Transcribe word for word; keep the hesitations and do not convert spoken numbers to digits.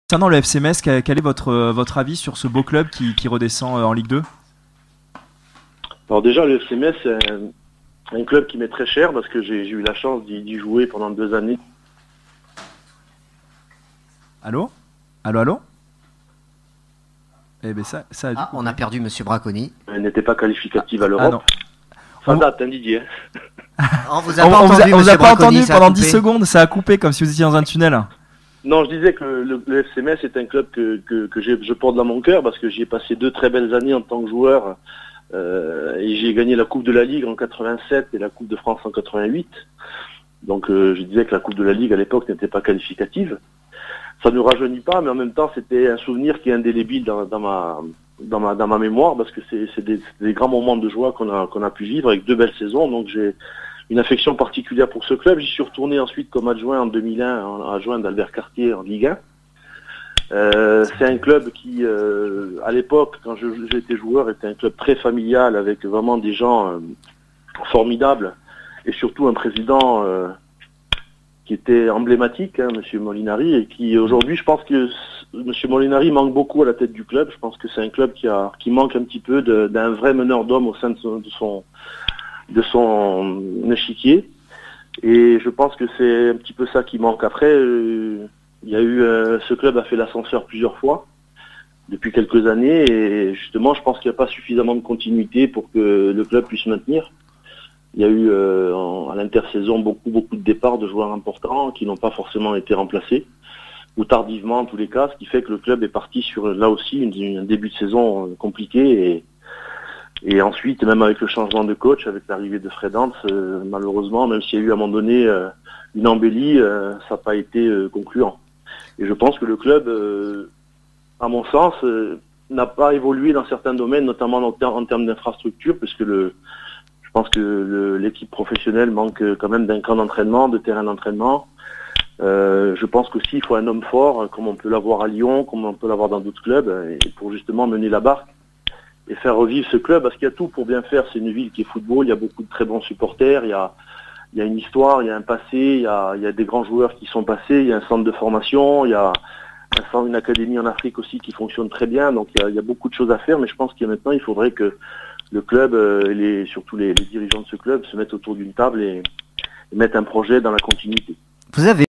Concernant le F C Metz, quel est votre, votre avis sur ce beau club qui, qui redescend en Ligue deux? Alors déjà, le F C Metz, c'est un, un club qui m'est très cher parce que j'ai eu la chance d'y jouer pendant deux années. Allô Allô, allô Eh ben ça, ça a ah, on a perdu Monsieur Braconi. Elle n'était pas qualificative à l'Europe. Ah, ça on... date, hein, Didier. On vous a on, pas on entendu, vous a, a pas Braconi, entendu pendant dix secondes, ça a coupé comme si vous étiez dans un tunnel. Non, je disais que le, le F C Metz est un club que, que, que je porte dans mon cœur parce que j'y ai passé deux très belles années en tant que joueur euh, et j'ai gagné la Coupe de la Ligue en quatre-vingt-sept et la Coupe de France en quatre-vingt-huit. Donc euh, je disais que la Coupe de la Ligue à l'époque n'était pas qualificative. Ça ne rajeunit pas, mais en même temps c'était un souvenir qui est indélébile dans, dans, ma, dans, ma, dans ma mémoire parce que c'est des, des grands moments de joie qu'on a, qu'on a pu vivre avec deux belles saisons. Donc j'ai une affection particulière pour ce club. J'y suis retourné ensuite comme adjoint en deux mille un, adjoint d'Albert Cartier en Ligue un. Euh, c'est un club qui, euh, à l'époque, quand j'étais joueur, était un club très familial avec vraiment des gens euh, formidables et surtout un président euh, qui était emblématique, hein, Monsieur Molinari, et qui aujourd'hui, je pense que Monsieur Molinari manque beaucoup à la tête du club. Je pense que c'est un club qui, a, qui manque un petit peu d'un vrai meneur d'hommes au sein de son, de son de son échiquier, et je pense que c'est un petit peu ça qui manque. Après, euh, il y a eu euh, ce club a fait l'ascenseur plusieurs fois depuis quelques années, et justement je pense qu'il n'y a pas suffisamment de continuité pour que le club puisse maintenir. Il y a eu euh, en, à l'intersaison beaucoup beaucoup de départs de joueurs importants qui n'ont pas forcément été remplacés, ou tardivement en tous les cas, ce qui fait que le club est parti sur là aussi une, une, un début de saison compliqué, et Et ensuite, même avec le changement de coach, avec l'arrivée de Fred Hans, euh, malheureusement, même s'il y a eu à un moment donné euh, une embellie, euh, ça n'a pas été euh, concluant. Et je pense que le club, euh, à mon sens, euh, n'a pas évolué dans certains domaines, notamment en, ter en termes d'infrastructure, puisque le, je pense que l'équipe professionnelle manque quand même d'un camp d'entraînement, de terrain d'entraînement. Euh, je pense qu'aussi il faut un homme fort, comme on peut l'avoir à Lyon, comme on peut l'avoir dans d'autres clubs, et pour justement mener la barque et faire revivre ce club, parce qu'il y a tout pour bien faire. C'est une ville qui est football, il y a beaucoup de très bons supporters, il y a, il y a une histoire, il y a un passé, il y a, il y a des grands joueurs qui sont passés, il y a un centre de formation, il y a un centre, une académie en Afrique aussi qui fonctionne très bien, donc il y a, il y a beaucoup de choses à faire, mais je pense qu'il y a maintenant, il faudrait que le club, euh, et les, surtout les, les dirigeants de ce club, se mettent autour d'une table et, et mettent un projet dans la continuité. Vous avez